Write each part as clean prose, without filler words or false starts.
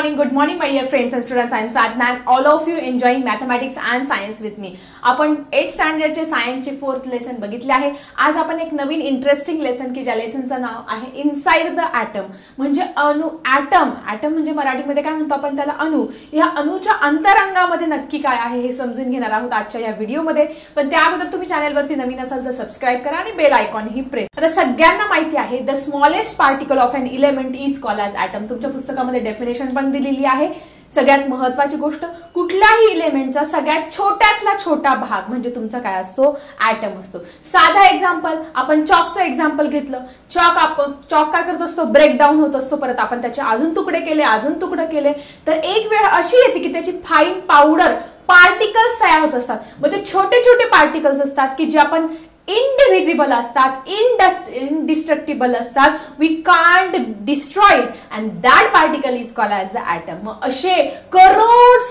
good morning, my dear friends and students. I am Sadhna and all of you enjoying mathematics and science with me. आपण 8th स्टँडर्डचे सायन्सचे 4th lesson बघितले आहे. आज आपण एक नवीन interesting lesson की ज्या लेसनचं नाव आहे इनसाइड द ॲटम, म्हणजे अणु. ॲटम म्हणजे मराठीमध्ये काय म्हणतो आपण त्याला, अणु. या अणुच्या अंतरंगामध्ये नक्की काय आहे हे समजून घेणार आहोत आजच्या या व्हिडिओमध्ये. पण त्या अगोदर तुम्ही चॅनलवरती नवीन असाल तर सबस्क्राइब करा आणि बेल आयकॉन ही प्रेस. आता सगळ्यांना माहिती आहे the smallest particle of an element is called as atom. तुमच्या पुस्तकामध्ये डेफिनेशन पण दिलेली आहे. सगळ्यात महत्त्वाची गोष्ट, कुठल्याही एलिमेंटचा सगळ्यात छोट्यातला छोटा भाग म्हणजे तुमचा काय असतो, ॲटम असतो. साधा एक्झाम्पल, आपण चॉकचं एक्झाम्पल घेतलं. चॉक काय करत असतो, ब्रेकडाऊन होत असतो. परत आपण त्याचे अजून तुकडे केले तर एक वेळ अशी येते की त्याची फाईन पावडर पार्टिकल्स तयार होत असतात. मग ते छोटे छोटे पार्टिकल्स असतात की जे आपण इनडिव्हिजिबल असतात, इनडिस्ट्रक्टिबल असतात. We can't destroy it and that particle is called as the atom. मग असे करोड्स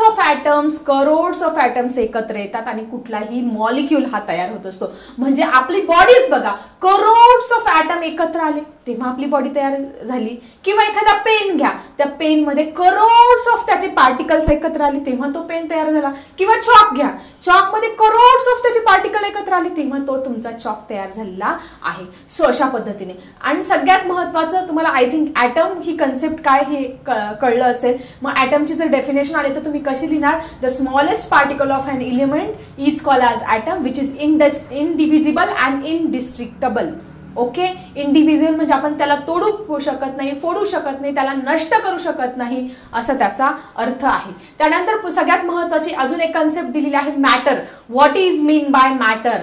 ऑफ ॲटम्स एकत्र येतात आणि कुठलाही मॉलिक्यूल हा तयार होत असतो. म्हणजे आपली बॉडीज बघा, करोड्स ऑफ ॲटम एकत्र आले तेव्हा आपली बॉडी तयार झाली. किंवा एखादा पेन घ्या, त्या पेन मध्ये करोड्स ऑफ त्याचे पार्टिकल्स एकत्र आले तेव्हा तो पेन तयार झाला. किंवा चॉक घ्या, चॉक मध्ये करोड्स ऑफ त्याचे पार्टिकल एकत्र आले तेव्हा तो तुमचा चॉक तयार झालेला आहे. सो अशा पद्धतीने. आणि सगळ्यात महत्वाचं, तुम्हाला आय थिंक ॲटम ही कन्सेप्ट काय हे कळलं असेल. मग ॲटमची जर डेफिनेशन आली तर तुम्ही कशी लिहिणार, the smallest particle of an element is called as atom which is indivisible and indestructible. Okay, individual म्हणजे आपण त्याला तोडू शकत नाही, फोडू शकत नाही, त्याला नष्ट करू शकत नाही, असा त्याचा अर्थ आहे. त्यानंतर सगळ्यात महत्वाची अजून एक कन्सेप्ट दिलेली आहे, matter. What is mean by matter.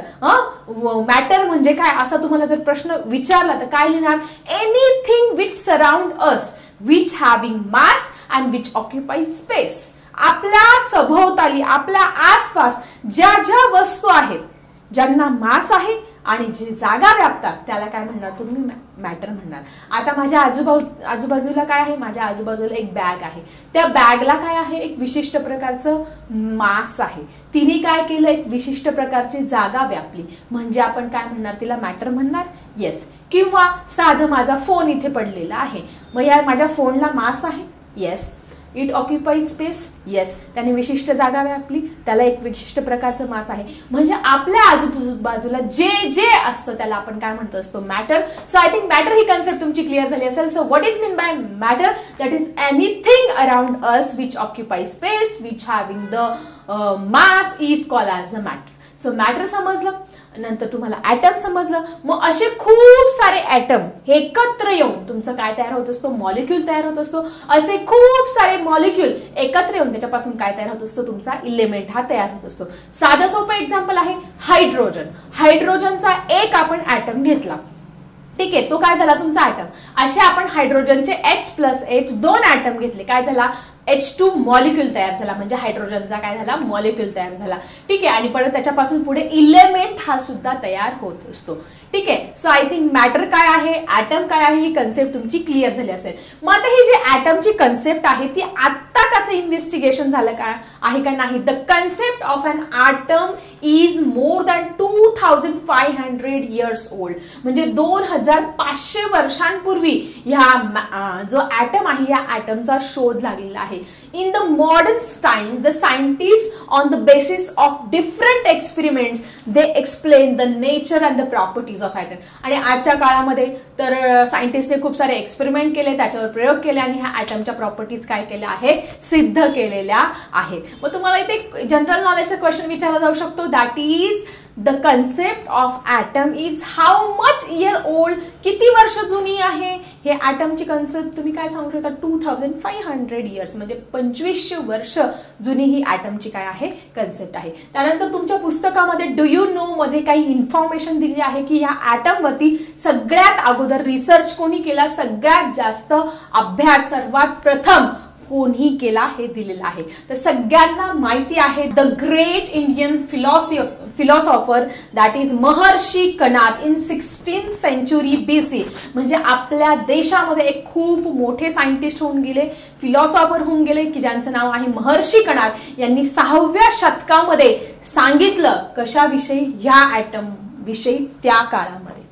Matter म्हणजे काय असा तुम्हाला जर प्रश्न विचारला तर काय लिहिणार, anything which surround us which having mass and which occupies space. आपल्या सभोवताली, आपल्या आसपास ज्या ज्या वस्तू आहेत ज्यांना मास आहे आणि जे जागा व्यापतात त्याला काय म्हणणार तुम्ही, मॅटर म्हणणार. आता माझ्या आजूबाजूला काय आहे, माझ्या आजूबाजूला एक बॅग आहे. त्या बॅगला काय आहे, एक विशिष्ट प्रकारचं मास आहे. तिने काय केलं, एक विशिष्ट प्रकारची जागा व्यापली म्हणजे आपण काय म्हणणार, तिला मॅटर म्हणणार. येस. किंवा साधं माझा फोन इथे पडलेला आहे, मग या माझ्या फोनला मास आहे. Yes. It occupies space. Yes. त्याने विशिष्ट जागा व्यापली, त्याला एक विशिष्ट प्रकारचं मास आहे. म्हणजे आपल्या आजूबाजूला जे जे असतं त्याला आपण काय म्हणतो असतो, matter. So I think matter ही कन्सेप्ट तुमची क्लिअर झाली असेल. So what is mean by matter, that is anything around us which occupies space which having the mass is called as the matter. So matter समजलं, नंतर तुम्हाला item समजलं. मग असे खूप सारे ॲटम एकत्र येऊन तुमचं काय तयार होत असतो, मॉलिक्यूल तयार होत असतो. असे खूप सारे मॉलिक्यूल एकत्र येऊन त्याच्यापासून काय तयार होत असतो, तुमचा एलिमेंट हा तयार होत असतो. साधं सोपं एक्झाम्पल आहे हायड्रोजन. हायड्रोजनचा एक आपण ॲटम घेतला, ठीक आहे, तो काय झाला तुमचा ॲटम. असे आपण हायड्रोजनचे H+H 2 ॲटम घेतले, काय झाला, H2 मॉलिक्यूल तयार झाला. म्हणजे हायड्रोजनचा काय झाला, मॉलिक्यूल तयार झाला. ठीक आहे. आणि परत त्याच्यापासून पुढे इलेमेंट हा सुद्धा तयार होत असतो. ठीक आहे. सो आय थिंक मॅटर काय आहे, ॲटम काय आहे, ही कन्सेप्ट तुमची क्लिअर झाली असेल. मग आता ही जी ॲटमची कन्सेप्ट आहे ती आत्ता त्याचं इन्व्हेस्टिगेशन झालं का आहे का नाही. The concept of an atom is more than 2500 years old. म्हणजे 2500 वर्षांपूर्वी ह्या जो ॲटम आहे या ॲटमचा शोध लागलेला आहे. In the modern time, the scientists, on the basis of different experiments, they explain the nature and the properties of atom. आणि आजच्या काळामध्ये तर सायंटिस्टने खूप सारे एक्सपेरिमेंट केले, त्याच्यावर प्रयोग केले आणि ह्या ॲटमच्या प्रॉपर्टीज काय केल्या आहे, सिद्ध केलेल्या आहेत. मग तुम्हाला इथे जनरल नॉलेजचा क्वेश्चन विचारला जाऊ शकतो, that is the concept of atom is how much year old. किती वर्ष जुनी आहे हे ॲटमची कन्सेप्ट, तुम्ही काय सांगू शकता, 2500 इयर्स म्हणजे 2500 वर्ष जुनी ही ॲटमची काय आहे, कन्सेप्ट आहे. त्यानंतर तुमच्या पुस्तकामध्ये डू यू नो मध्ये काही इन्फॉर्मेशन दिली आहे की ह्या ॲटमवरती सगळ्यात अगोदर रिसर्च कोणी केला, सगळ्यात जास्त अभ्यास सर्वात प्रथम कोणी केला हे दिलेलं आहे. तर सगळ्यांना माहिती आहे the great Indian philosopher that is Maharshi Kanad in 16th century BC. म्हणजे आपल्या देशामध्ये एक खूप मोठे सायंटिस्ट होऊन गेले, फिलॉसॉफर होऊन गेले की ज्यांचं नाव आहे महर्षी कणाद. यांनी 6व्या शतकामध्ये सांगितलं कशाविषयी, ह्या ॲटम विषयी त्या काळामध्ये.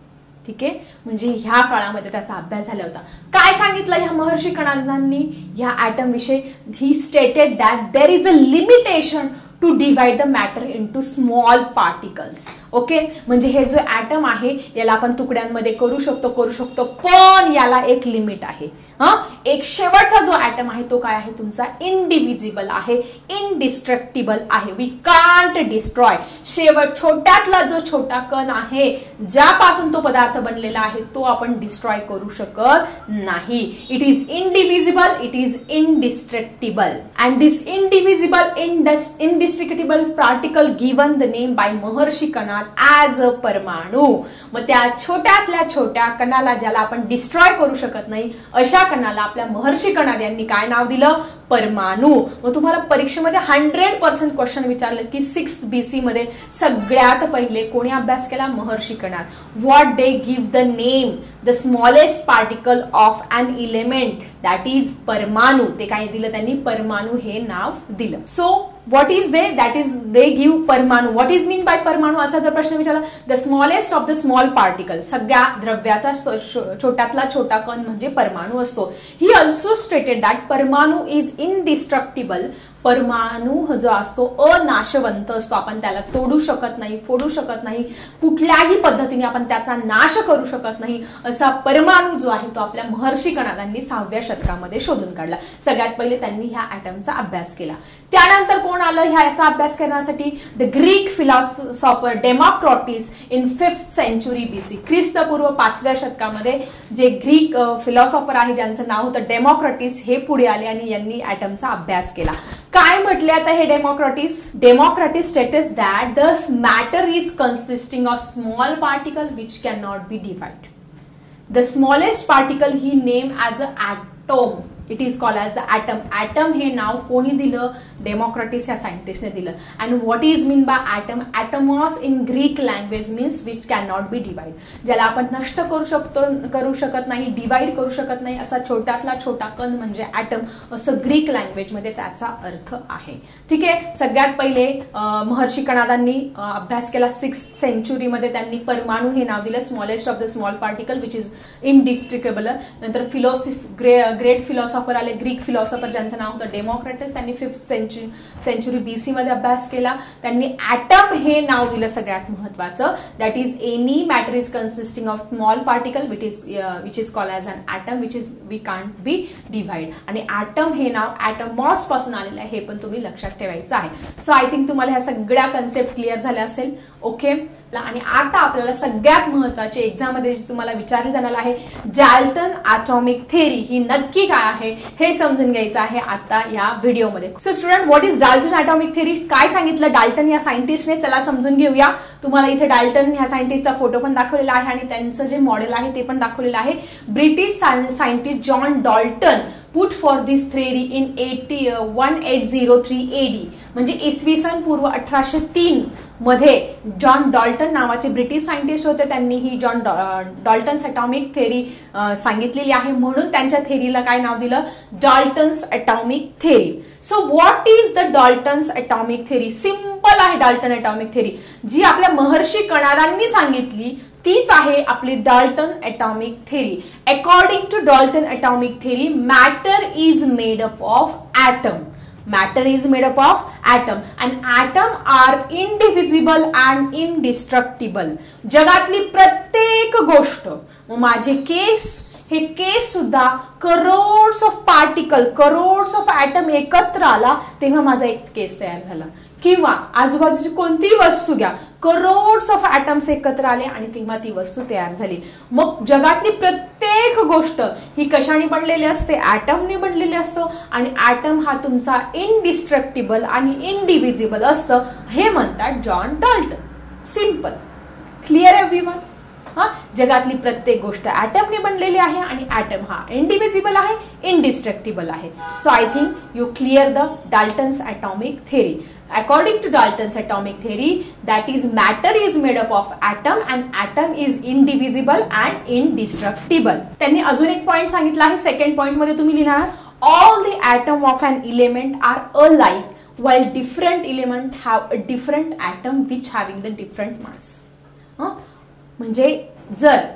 ठीक आहे, म्हणजे ह्या काळामध्ये त्याचा अभ्यास झाला होता. काय सांगितलं ह्या महर्षी कणादांनी ह्या ॲटम विषयी? He stated that there is a limitation to divide the matter into small particles. Okay, म्हणजे हे जो ॲटम आहे याला आपण तुकड्यांमध्ये करू शकतो, पण याला एक लिमिट आहे. एक शेवटचा जो ॲटम आहे तो काय आहे तुमचा? इनडिव्हिजिबल आहे, इनडिस्ट्रक्टिबल आहे. We can't destroy. शेवट छोट्यातला जो छोटा कण आहे ज्यापासून तो पदार्थ बनलेला आहे तो आपण डिस्ट्रॉय करू शकत नाही. It is indivisible, it is indestructible. And this indivisible indestructible particle given the name by Maharshi Kanad as a paramanu. मग त्या छोट्यातल्या छोट्या कणाला ज्याला आपण डिस्ट्रॉय करू शकत नाही अशा कणाला आपल्या महर्षी कणाद यांनी काय नाव दिलं? परमाणू. मग तुम्हाला परीक्षेमध्ये 100% क्वेश्चन विचारले की 6th BC मध्ये सगळ्यात पहिले कोणी अभ्यास केला? Maharshi Kanad. What they give the name the smallest particle of an element that is paramanu. ते काय दिलं त्यांनी? परमाणू हे नाव दिलं. So what is they? That is they give paramanu. What is mean by paramanu असा जर प्रश्न विचारला, the smallest of the small particle, सगळ्या द्रव्याचा छोट्यातला छोटा कण म्हणजे परमाणू असतो. He also stated that paramanu is indestructible. परमाणू जो असतो अनाशवंत असतो, आपण त्याला तोडू शकत नाही, फोडू शकत नाही, कुठल्याही पद्धतीने आपण त्याचा नाश करू शकत नाही. असा परमाणू जो आहे तो आपल्या महर्षी कणादांनी 6व्या शतकामध्ये शोधून काढला. सगळ्यात पहिले त्यांनी ह्या ॲटमचा अभ्यास केला. त्यानंतर कोण आलं ह्याचा अभ्यास करण्यासाठी? The Greek philosopher Democritus in 5th century BC. ख्रिस्तपूर्व 5व्या शतकामध्ये जे ग्रीक फिलॉसॉफर आहे ज्यांचं नाव होतं डेमोक्रॅटिस हे पुढे आले आणि यांनी ॲटमचा अभ्यास केला. काय म्हटले आता हे Democritus? Democritus states that the matter is consisting of small particle which can not be divide. The smallest particle he name as a atom. It is called as the atom. Atom हे नाव कोणी दिलं? Democritus या सायंटिस्टने दिलं. And what is mean by atom? Atomos in Greek language means which can not be divide. ज्याला आपण नष्ट करू शकत नाही, डिवाइड करू शकत नाही असा छोट्यातला छोटा कण म्हणजे ॲटम, असं ग्रीक लँग्वेजमध्ये त्याचा अर्थ आहे. ठीक आहे, सगळ्यात पहिले महर्षी कणादांनी अभ्यास केला 6th century मध्ये. त्यांनी परमाणू हे नाव दिलं, smallest of the small particle which is indestructible. नंतर ग्रेट फिलॉसॉफर आले, ग्रीक फिलॉसॉफर ज्यांचं नाव होतं डेमोक्रॅटिस. त्यांनी 5th century BC मध्ये अभ्यास केला. त्यांनी ॲटम हे नाव दिलं सगळ्यात महत्वाचं. That is any matter is consisting of small particle which is called as an atom which is we can't be divide. आणि ॲटम हे नाव ॲटमॉस पासून आलेलं आहे हे पण तुम्ही लक्षात ठेवायचं आहे. सो आय थिंक तुम्हाला ह्या सगळ्या कन्सेप्ट क्लिअर झाल्या असेल. ओके, आणि आता आपल्याला सगळ्यात महत्वाची एक्झाम मध्ये जी तुम्हाला विचारली जाणार आहे डाल्टन ॲटॉमिक थेरी ही नक्की काय आहे हे समजून घ्यायचं आहे आता या व्हिडिओमध्ये. So student, what is Dalton atomic theory? काय सांगितलं डाल्टन या सायंटिस्टने? चला समजून घेऊया. तुम्हाला इथे डाल्टन ह्या सायंटिस्टचा फोटो पण दाखवलेला आहे आणि त्यांचं जे मॉडेल आहे ते पण दाखवलेलं आहे. British scientist John Dalton put for this theory in 1803 AD. म्हणजे इसवी सन पूर्व 1803 मध्ये जॉन डाल्टन नावाचे ब्रिटिश सायंटिस्ट होते. त्यांनी ही जॉन डाल्टन्स ॲटॉमिक थेरी सांगितलेली आहे, म्हणून त्यांच्या थेरीला काय नाव दिलं? Dalton's atomic theory. So what is the Dalton's atomic theory? Simple आहे. डाल्टन ॲटॉमिक थेरी जी आपल्या महर्षी कणादांनी सांगितली तीच आहे आपली Dalton atomic theory. According to Dalton atomic theory matter is made up of atom. Matter is made up of atom and atom are indivisible and indestructible. जगातली प्रत्येक गोष्ट, माझे केस, हे केस सुद्धा crores of particle, crores of atom एकत्र आला तेव्हा माझा एक केस तयार झाला. किंवा आजूबाजूची कोणतीही वस्तू घ्या, करोड्स ऑफ ॲटम्स एकत्र आले आणि तेव्हा ती वस्तू तयार झाली. मग जगातली प्रत्येक गोष्ट ही कशाने बनलेली असते? ॲटमने बनलेली असतो. आणि ॲटम हा तुमचा इनडिस्ट्रक्टिबल आणि इनडिव्हिजिबल असतं हे म्हणतात John Dalton. Simple, clear everyone? जगातली प्रत्येक गोष्ट ॲटमने बनलेली आहे आणि ॲटम हा इंडिव्हिजिबल आहे, इनडिस्ट्रक्टिबल आहे. So I think you clear the Dalton's atomic theory. According to Dalton's atomic theory, that is matter is made up of atom and atom is indivisible and indestructible. त्यांनी अजून एक पॉइंट सांगितला आहे. Second point मध्ये तुम्ही लिहिणार all the atom of an element are alike while different element have a different atom which having the different mass. म्हणजे जर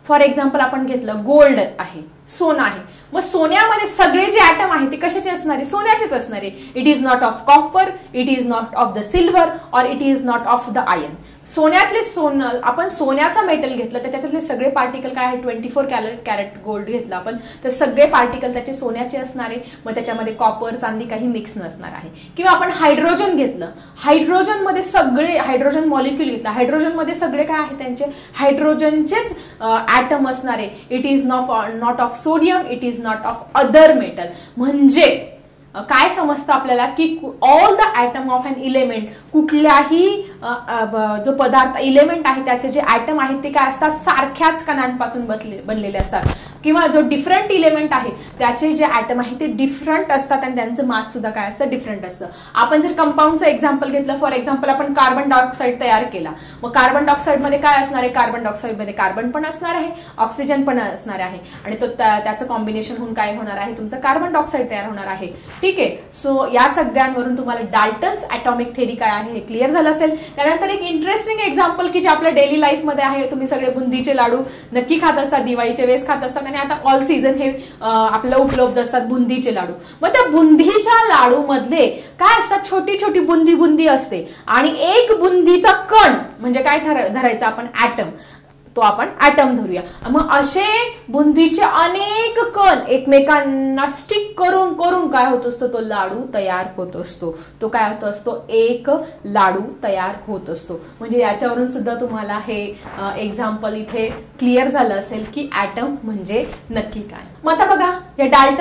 फॉर एक्झाम्पल आपण घेतलं गोल्ड आहे, सोनं आहे, मग सोन्यामध्ये सगळे जे ॲटम आहे ते कशाचे असणारे, सोन्याचेच असणारे. It is not of copper, it is not of the silver और it is not of the iron. सोन्यातले सोनं, आपण सोन्याचा मेटल घेतलं तर त्याच्यातले सगळे पार्टिकल काय आहे, 24 कॅरेट गोल्ड घेतलं आपण तर सगळे पार्टिकल त्याचे सोन्याचे असणारे. मग त्याच्यामध्ये कॉपर चांदी काही मिक्स नसणार आहे. किंवा आपण हायड्रोजन घेतलं, हायड्रोजन मध्ये सगळे, हायड्रोजन मॉलिक्यूल घेतला, हायड्रोजन मध्ये सगळे काय आहे, त्यांचे हायड्रोजनचेच ॲटम असणारे. It is not of sodium, it is not of other metal. म्हणजे काय समजतं आपल्याला की all the atom of an element, कुठल्याही जो पदार्थ इलेमेंट आहे त्याचे जे ॲटम आहेत ते काय असतात, सारख्याच कणांपासून बनलेले असतात. किंवा जो डिफरंट इलेमेंट आहे त्याचे जे ॲटम आहे ते डिफरंट असतात आणि त्यांचं मास सुद्धा काय असतं, डिफरंट असतं. आपण जर कंपाऊंडचं एक्झाम्पल घेतलं, फॉर एक्झाम्पल आपण कार्बन डायऑक्साईड तयार केला, मग कार्बन डायऑक्साईड मध्ये काय असणार आहे, कार्बन डायऑक्साईड मध्ये कार्बन पण असणार आहे, ऑक्सिजन पण असणार आहे आणि तो त्याचं कॉम्बिनेशन होऊन काय होणार आहे, तुमचं कार्बन डायऑक्साईड तयार होणार आहे. ठीक आहे. सो या सगळ्यांवरून तुम्हाला डाल्टन्स ॲटॉमिक थेरी काय आहे हे क्लिअर झालं असेल. त्यानंतर एक इंटरेस्टिंग एक्झाम्पल की जे आपल्या डेली लाईफ मध्ये आहे, तुम्ही सगळे बुंदीचे लाडू नक्की खात असतात, दिवाळीचे वेळेस खात असतात आणि आता ऑल सीझन हे आपल्याला उपलब्ध असतात बुंदीचे लाडू. मग त्या बुंदीच्या लाडू मधले काय असतात, छोटी छोटी बुंदी असते आणि एक बुंदीचा कण म्हणजे काय धरायचं आपण, ॲटम, तो आपण ॲटम धरूया. मग असे बुंदीचे अनेक कण एकमेकांना स्टिक करून करून काय होत असतो, तो लाडू तयार होत असतो. तो काय होत असतो, एक लाडू तयार होत असतो. म्हणजे याच्यावरून सुद्धा तुम्हाला हे एक्झाम्पल इथे क्लिअर झालं असेल की ॲटम म्हणजे नक्की काय. मग आता बघा, या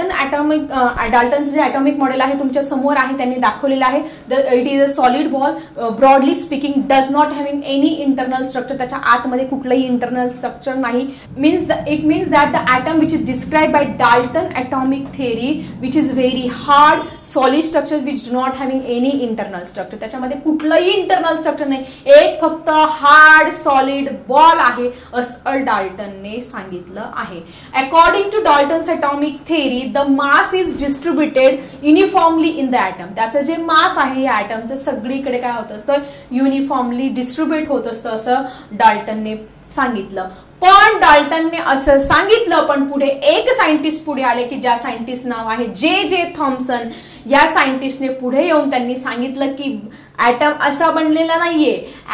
डाल्टन्स जे ॲटॉमिक मॉडेल आहे तुमच्या समोर आहे, त्यांनी दाखवलेलं आहे. It is a solid ball, broadly speaking does not having any internal structure. त्याच्या आतमध्ये कुठलंही इंटरनल स्ट्रक्चर नाही. It means that the atom which is describe by Dalton atomic theory which is very hard solid structure which do not having any internal structure. त्याच्यामध्ये कुठलंही internal structure नाही, एक फक्त hard solid ball आहे असं डाल्टनने सांगितलं आहे. According to Dalton's atomic theory the mass is distributed uniformly in the atom. त्याचं जे मास आहे या ॲटमचं सगळीकडे काय होत असतं, युनिफॉर्मली डिस्ट्रीब्युट होत असतं असं डाल्टनने सांगितलं. पण डाल्टनने असं सांगितलं, पण पुढे एक सायंटिस्ट पुढे आले की ज्या सायंटिस्ट नाव आहे जे थॉम्सन. या सायंटिस्टने पुढे येऊन त्यांनी सांगितलं की ॲटम असा बनलेला नाहीये.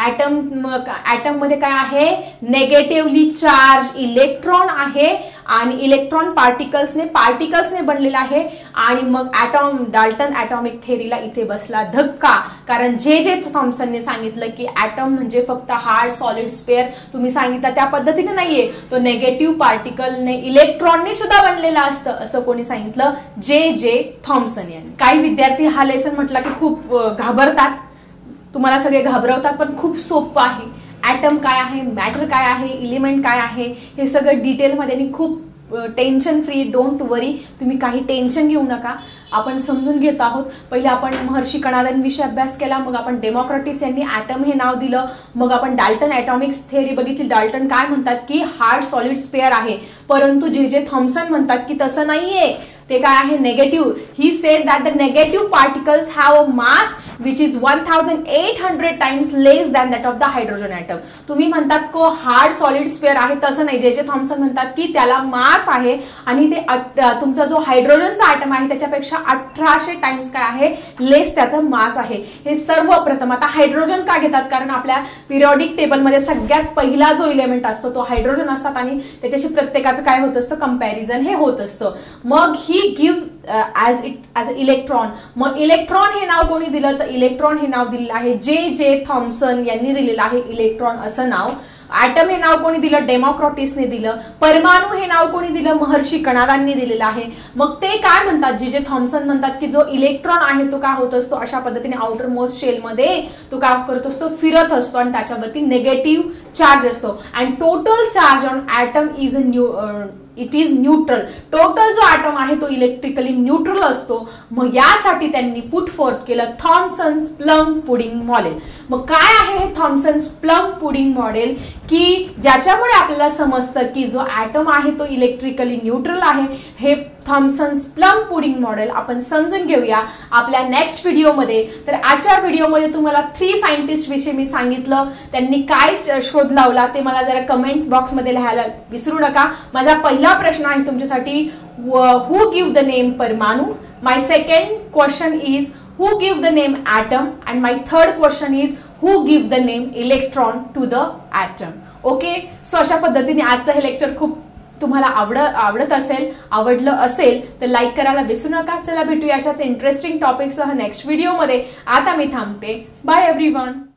ॲटम मध्ये काय आहे, नेगेटिव्हली चार्ज इलेक्ट्रॉन आहे आणि इलेक्ट्रॉन पार्टिकल्सने बनलेला आहे. आणि मग डाल्टन ॲटॉमिक थेरीला इथे बसला धक्का, कारण जे थॉम्सनने सांगितलं की ॲटम म्हणजे फक्त हार्ड सॉलिड स्पेअर, तुम्ही सांगितलं त्या पद्धतीने नाहीये, तो नेगेटिव्ह पार्टिकलने इलेक्ट्रॉनने सुद्धा बनलेला असतं असं कोणी सांगितलं, जे थॉम्सन यांनी. काही विद्यार्थी हा लेसन म्हटला की खूप घाबरतात, तुम्हाला सगळे घाबरवतात, पण खूप सोपं आहे. ॲटम काय आहे, मॅटर काय आहे, इलिमेंट काय आहे हे सगळं डिटेलमध्ये आणि खूप टेन्शन फ्री, डोंट वरी, तुम्ही काही टेन्शन घेऊ नका. आपण समजून घेत आहोत. पहिले आपण महर्षी कणादांविषयी अभ्यास केला, मग आपण डेमोक्रेटिस यांनी ॲटम हे नाव दिलं, मग आपण डाल्टन ॲटॉमिक्स थेअरी बघितली. डाल्टन काय म्हणतात की हार्ड सॉलिड स्पेअर आहे, परंतु जे थॉम्सन म्हणतात की तसं नाहीये, ते काय आहे, negative. He said that the negative particles have a mass which is 1800 times less than that of the hydrogen atom. तुम्ही म्हणतात को हार्ड सॉलिड स्पेअर आहे, तसं नाही. जे थॉम्सन म्हणतात की त्याला मास आहे आणि ते तुमचा जो हायड्रोजनचा ॲटम आहे त्याच्यापेक्षा 1800 टाइम्स काय आहे, लेस त्याचं मास आहे. हे सर्वप्रथम. आता हायड्रोजन का घेतात, कारण आपल्या पिरियॉडिक टेबलमध्ये सगळ्यात पहिला जो इलेमेंट असतो तो हायड्रोजन असतात आणि त्याच्याशी प्रत्येकाचं काय होत असतं, कंपॅरिझन हे होत असतं. मग ही गिव्ह ॲज इलेक्ट्रॉन. मग इलेक्ट्रॉन हे नाव कोणी दिलं, तर इलेक्ट्रॉन हे नाव दिलेलं आहे जे थॉम्सन यांनी दिलेलं आहे इलेक्ट्रॉन असं नाव. ॲटम हे नाव कोणी दिलं, डेमोक्रेटिसने दिलं. परमाणू हे नाव कोणी दिलं, महर्षी कणादांनी दिलेलं आहे. मग ते काय म्हणतात, जे थॉम्सन म्हणतात की जो इलेक्ट्रॉन आहे तो काय होत असतो, अशा पद्धतीने आउटर मोस्ट शेल मध्ये तो काय करत असतो, फिरत असतो आणि त्याच्यावरती नेगेटिव्ह चार्ज असतो. And total charge on atom is it is neutral. Total जो ॲटम आहे तो इलेक्ट्रिकली न्यूट्रल असतो. मग यासाठी त्यांनी पुट फोर्थ केलं थॉम्सन्स प्लम पुडिंग मॉडेल. मग काय आहे हे थॉम्सन्स प्लम पुडिंग मॉडेल, की ज्याच्यामुळे आपल्याला समजतं की जो ॲटम आहे तो इलेक्ट्रिकली न्यूट्रल आहे. हे थॉम्सन्स प्लम पुडिंग मॉडेल आपण समजून घेऊया आपल्या नेक्स्ट व्हिडिओमध्ये. तर आजच्या व्हिडिओमध्ये तुम्हाला 3 सायंटिस्ट विषयी मी सांगितलं, त्यांनी काय शोध लावला ते मला जरा कमेंट बॉक्समध्ये लिहायला विसरू नका. माझा पहिला प्रश्न आहे तुमच्यासाठी, who give the name परमाणु. My second question is who give the name atom, and my third question is who give the name electron to the atom. Okay, so अशा पद्धतीने आजचं हे लेक्चर खूप तुम्हाला आवडलं असेल तर लाईक करायला विसरू नका. चला भेटूया अशाच इंटरेस्टिंग टॉपिकसह नेक्स्ट व्हिडिओमध्ये. आता मी थांबते. Bye everyone.